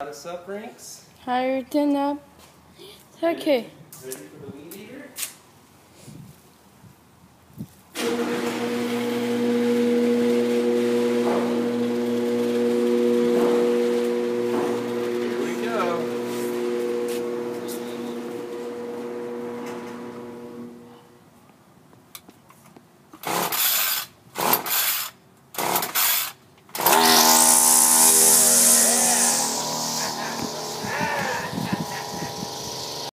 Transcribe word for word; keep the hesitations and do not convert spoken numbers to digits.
Us up, Rinks. Higher than up. Okay. Ready for the weed eater?